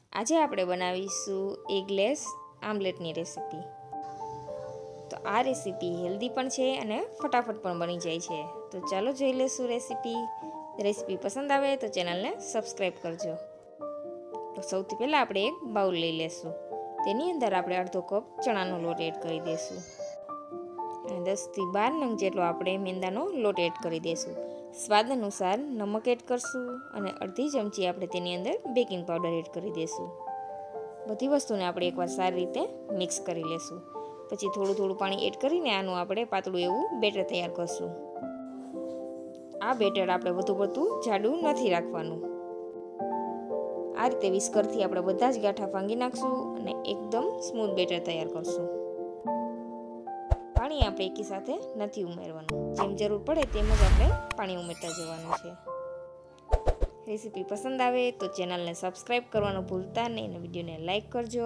આજે આપણે બનાવીશું એગલેસ આમલેટની રેસીપી। તો આ રેસીપી હેલ્ધી પણ છે અને ફટાફટ પણ બની જાય છે। તો ચાલો જોઈ લેશું રેસીપી પસંદ આવે તો ચેનલને સબસ્ક્રાઈબ કરજો। તો સૌથી પહેલાં આપણે એક બાઉલ લઈ લેશું। તેની અંદર આપણે અડધો કપ ચણાનો લોટ એડ કરી દઈશું અને 10 થી 12 નંગ જેટલો આપણે મેંદાનો લોટ એડ કરી દઈશું। સ્વાદ અનુસાર નમક એડ કરશું અને અડધી ચમચી આપણે તેની અંદર બેકિંગ પાવડર એડ કરી દઈશું। બધી વસ્તુને આપણે એકવાર સારી રીતે મિક્સ કરી લેશું। પછી થોડું થોડું પાણી એડ કરીને આનું આપણે પાતળું એવું બેટર તૈયાર કરશું। આ બેટર આપણે વધુ પડતું જાડું નથી રાખવાનું। આ રીતે વિસ્કરથી આપણે બધા જ ગાંઠા ભાંગી નાખશું અને એકદમ સ્મૂથ બેટર તૈયાર કરશું। પાણી આપણે એકી સાથે નથી ઉમેરવાનું, જેમ જરૂર પડે તેમ જ આપણે પાણી ઉમેરતા જવાનું છે। રેસીપી પસંદ આવે તો ચેનલને સબસ્ક્રાઈબ કરવાનું ભૂલતા નહીં અને વિડીયોને લાઈક કરજો।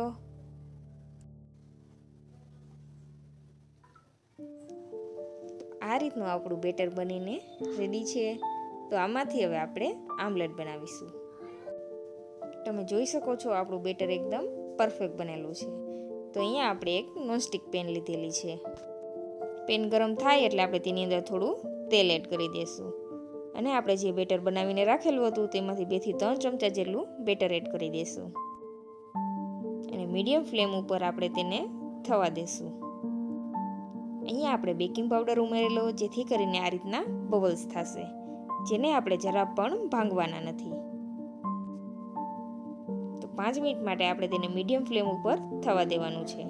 આ રીતનું આપણું બેટર બનીને રેડી છે। તો આમાંથી હવે આપણે આમલેટ બનાવીશું। તમે જોઈ શકો છો આપણું બેટર એકદમ પરફેક્ટ બનેલું છે। તો અહીંયા આપણે એક નોનસ્ટિક પેન લીધેલી છે। પેન ગરમ થાય એટલે આપણે તેની અંદર થોડું તેલ એડ કરી દઈશું અને આપણે જે બેટર બનાવીને રાખેલું હતું તેમાંથી 2 થી 3 ચમચા જેટલું બેટર એડ કરી દઈશું અને મીડિયમ ફ્લેમ ઉપર આપણે તેને થવા દઈશું। અહીંયા આપણે બેકિંગ પાવડર ઉમેરેલો, જેથી કરીને આ રીતના બબલ્સ થશે, જેને આપણે જરા પણ ભાંગવાના નથી। તો 5 મિનિટ માટે આપણે તેને મીડિયમ ફ્લેમ ઉપર થવા દેવાનું છે।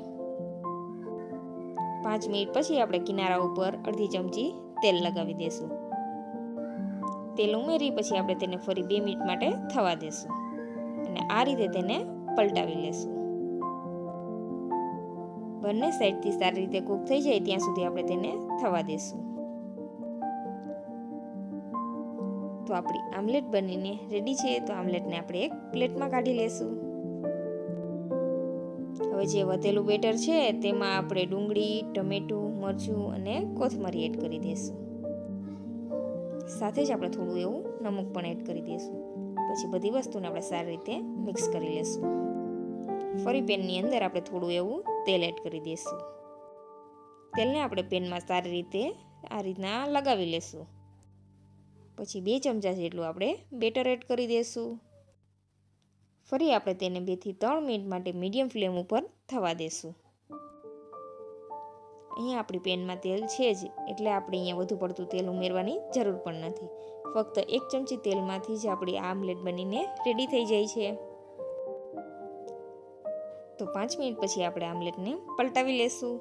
5 મિનિટ પછી આપણે કિનારા ઉપર અડધી ચમચી તેલ લગાવી દઈશું। તેલ ઉમેરી પછી આપણે તેને ફરી 2 મિનિટ માટે થવા દઈશું અને આ રીતે તેને પલટાવી લેશું। બંને સાઈડથી સારી રીતે કૂક થઈ જાય ત્યાં સુધી આપણે તેને થવા દઈશું। તો આપણી આમલેટ બનીને રેડી છે। તો આમલેટને આપણે એક પ્લેટમાં કાઢી લેશું। હવે જે વધેલું બેટર છે તેમાં આપણે ડુંગળી, ટમેટું, મરચું અને કોથમરી એડ કરી દઈશું। સાથે જ આપણે થોડું એવું નમક પણ એડ કરી દઈશું। પછી બધી વસ્તુને આપણે સારી રીતે મિક્સ કરી લેશું। ફરી પેનની અંદર આપણે થોડું એવું તેલ એડ કરી દઈશું। તેલને આપણે પેનમાં સારી રીતે આ રીતના લગાવી લેશું। પછી 2 ચમચા જેટલું આપણે બેટર એડ કરી દઈશું। ફરી આપણે તેને 2 થી 3 મિનિટ માટે મીડિયમ ફ્લેમ ઉપર થવા દઈશું। અહીંયા આપણી પેનમાં તેલ છે જ એટલે આપણે અહીંયા વધુ પડતું તેલ ઉમેરવાની જરૂર પણ નથી। ફક્ત 1 ચમચી તેલમાંથી જ આપણી આમલેટ બનીને રેડી થઈ જાય છે। તો 5 મિનિટ પછી આપણે આમલેટને પલટાવી લેશું।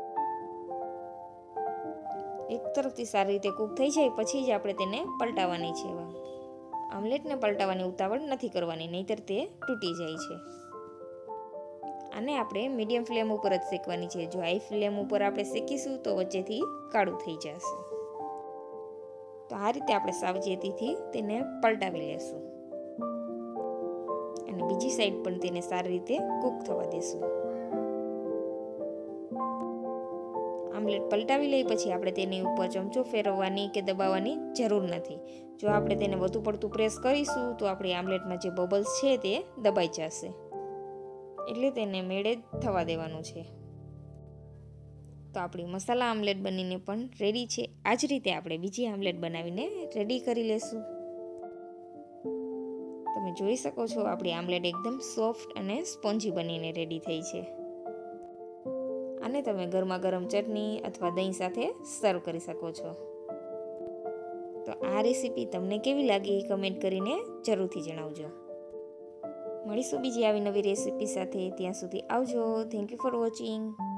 એક તરફથી સારી રીતે કૂક થઈ જાય પછી જ આપણે તેને પલટાવવાની છે। આમલેટને પલટાવવાની ઉતાવળ નથી કરવાની, નહીંતર તે તૂટી જાય છે। આને આપણે મીડિયમ ફ્લેમ ઉપર જ શેકવાની છે। જો હાઈ ફ્લેમ ઉપર આપણે શેકીશું તો વચ્ચેથી કાળું થઈ જશે। તો આ રીતે આપણે સાવચેતીથી તેને પલટાવી લેશું અને બીજી સાઈડ પણ તેને સારી રીતે કૂક થવા દેશું। આમલેટ પલટાવી લઈ પછી આપણે તેની ઉપર ચમચો ફેરવવાની કે દબાવવાની જરૂર નથી। જો આપણે તેને વધુ પડતું પ્રેસ કરીશું તો આપણી આમલેટમાં જે બબલ્સ છે તે દબાઈ જશે, એટલે તેને મેળે જ થવા દેવાનું છે। તો આપણી મસાલા આમલેટ બનીને પણ રેડી છે। આ જ રીતે આપણે બીજી આમલેટ બનાવીને રેડી કરી લેશું। તમે જોઈ શકો છો આપણી આમલેટ એકદમ સોફ્ટ અને સ્પોન્જી બનીને રેડી થઈ છે। આને તમે ગરમા ગરમ ચટણી અથવા દહીં સાથે સર્વ કરી શકો છો। તો આ રેસીપી તમને કેવી લાગી કમેન્ટ કરીને જરૂરથી જણાવજો। મળીશું બીજી આવી નવી રેસીપી સાથે। ત્યાં સુધી આવજો। Thank you for watching.